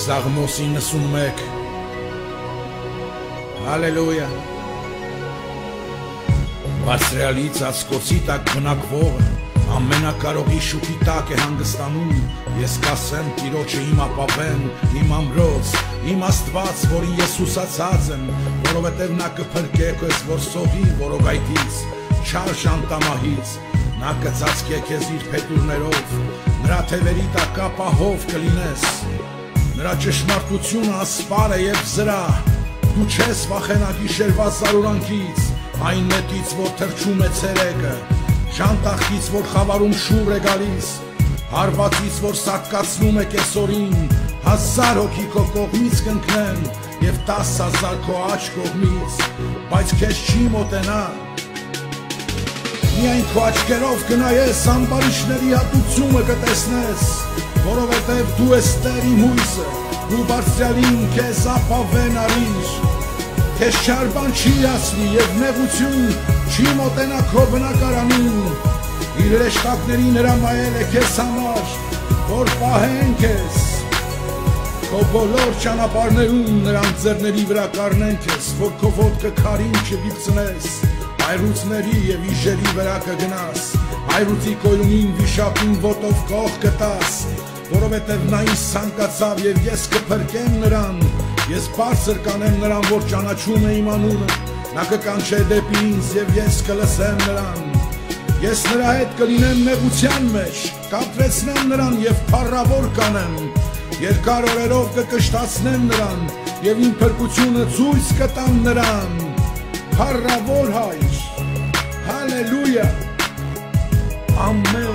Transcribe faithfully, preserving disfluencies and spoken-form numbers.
Սաղմոս իննսունմեկ Հալելույա Բարձրյալից ասկոցի տակ բնակվողը Ամենակարողի շուքի տակ է հանգստանում Ես կասեմ տիրոջը իմ ապավեն, իմ ամրոց, իմ աստված, որին ես ուսացած եմ Որովհետև նա կփրկե քեզ որսողի որոգայթից, չար ժանտամահից Նա կծածկե քեզ իր փետուրներով, նրա թևերի տակ ապահով կլինես Նրա ճշմարտությունը ասպար է և զրահ Դու չես վախենա գիշերվա զարուրանքից Այն նետից, որ թրջում է ցերեկը Ժանտախից, որ խավարում շուռ է գալիս Հարվածից, որ սատկացնում է կեսորին Հազար հոգի քո կողմից կընկնեն Եվ տաս հազար քո աջ կողմից Բայց քեզ չի մոտենա Միայն քո աչքերով կնայես ամբարիշների հատուցումը կտեսնես Որովհետև դու ես Տեր իմ հույսը Դու բարձրյալին քեզ ապավեն արիր Քեզ չար բան չի հասնի և նեղություն չի մոտենա քո բնակարանին Իր հրեշտակներին հրամայել է քեզ համար որ պահեն քեզ Քո բոլոր ճանապարհներում նրանց ձեռների վրա կառնեն քեզ որ քո ոտքը քարին չվիպցնես Այրուցների և իժերի վրա կգնաս Այրուցի կոյունին վիշապին ոտով կող կտաս Որովհետև նա ինձ ցանկացավ և ես կփրկեմ նրան Ես բարձր կանեմ նրան, որ ճանաչում է իմ անունը Նա կկանչե դեպի ինձ և ես կլսեմ նրան Ես նրա հետ կլինեմ նեղության մեջ Կապրեցնեմ նրան և փառավոր կանեմ Երկար օրերով կկշտացնեմ նրան Եվ իմ փրկությունը ցույց կտամ նրան Փառավոր Հայր Հալելույա Ամեն